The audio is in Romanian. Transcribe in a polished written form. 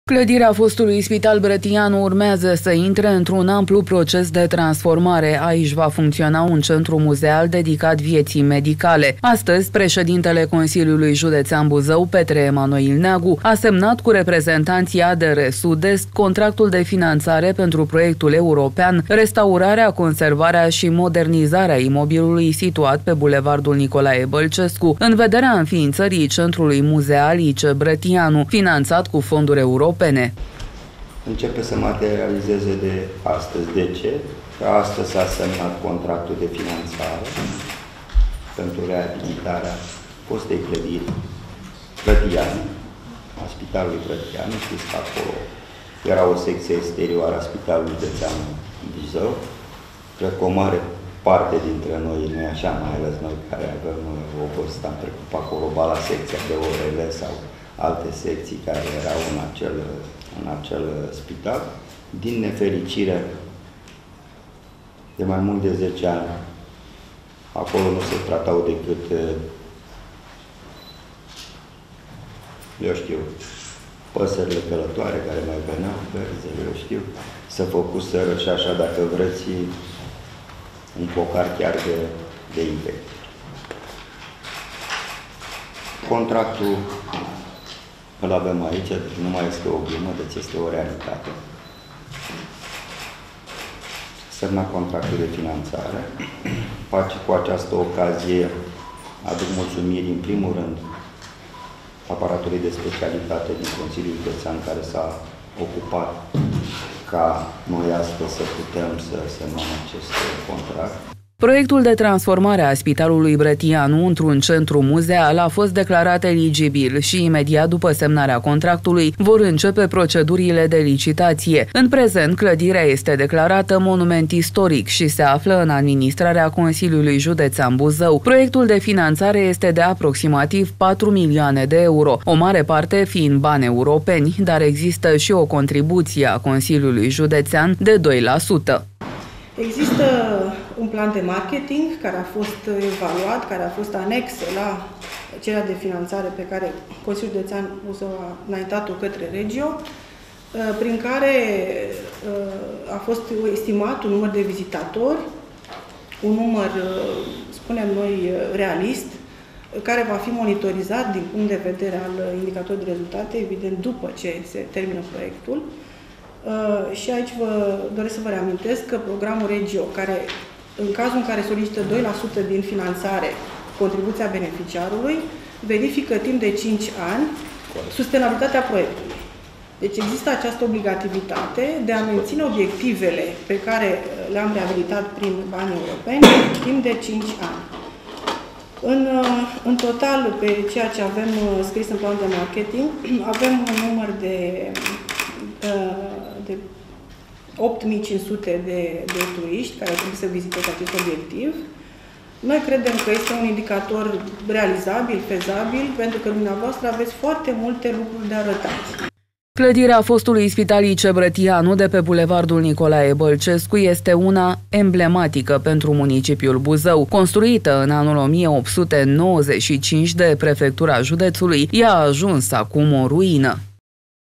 Clădirea fostului Spital Brătianu urmează să intre într-un amplu proces de transformare. Aici va funcționa un centru muzeal dedicat vieții medicale. Astăzi, președintele Consiliului Județean Buzău, Petre Emanuil Neagu, a semnat cu reprezentanții ADR Sud-Est contractul de finanțare pentru proiectul european Restaurarea, conservarea și modernizarea imobilului situat pe Bulevardul Nicolae Bălcescu, în vederea înființării Centrului Muzeal IC Brătianu, finanțat cu fonduri europene. Începe să materializeze de astăzi. De ce? Că astăzi s-a semnat contractul de finanțare pentru reabilitarea fostei clădiri Brătianu, a Spitalului Brătianu. Știți că acolo era o secție exterioară a Spitalului Județean Buzău. Cred că o mare parte dintre noi, nu e așa, mai ales noi care avem o vârstă, am trecut pe acolo, ba la secția de orele sau alte secții care erau în acel spital. Din nefericire, de mai mult de 10 ani, acolo nu se tratau decât, eu știu, păsările călătoare care mai veneau, berzele, eu știu, să făcuseră și așa, dacă vreți, un focar chiar de infecție. Contractul îl avem aici, deci nu mai este o glumă, deci este o realitate. Semna contractul de finanțare. Cu această ocazie aduc mulțumiri, în primul rând, aparatului de specialitate din Consiliul Județean care s-a ocupat ca noi astăzi să putem să semnăm acest contract. Proiectul de transformare a Spitalului Brătianu într-un centru muzeal a fost declarat eligibil și imediat după semnarea contractului vor începe procedurile de licitație. În prezent, clădirea este declarată monument istoric și se află în administrarea Consiliului Județean Buzău. Proiectul de finanțare este de aproximativ 4 milioane de euro, o mare parte fiind bani europeni, dar există și o contribuție a Consiliului Județean de 2%. Există un plan de marketing care a fost evaluat, care a fost anex la cererea de finanțare pe care Consiliul Județean Buzău a înaintat-o către Regio, prin care a fost estimat un număr de vizitatori, un număr, spunem noi, realist, care va fi monitorizat din punct de vedere al indicatorului de rezultate, evident, după ce se termină proiectul. Și aici vă doresc să vă reamintesc că programul Regio, care în cazul în care solicită 2% din finanțare, contribuția beneficiarului, verifică timp de 5 ani sustenabilitatea proiectului. Deci există această obligativitate de a menține obiectivele pe care le-am reabilitat prin bani europeni timp de 5 ani. În total, pe ceea ce avem scris în planul de marketing, avem un număr de 8.500 de turiști care trebuie să viziteze acest obiectiv. Noi credem că este un indicator realizabil, fezabil, pentru că dumneavoastră aveți foarte multe lucruri de arătat. Clădirea fostului Spital IC Brătianu de pe Bulevardul Nicolae Bălcescu este una emblematică pentru municipiul Buzău. Construită în anul 1895 de prefectura județului, ea a ajuns acum o ruină.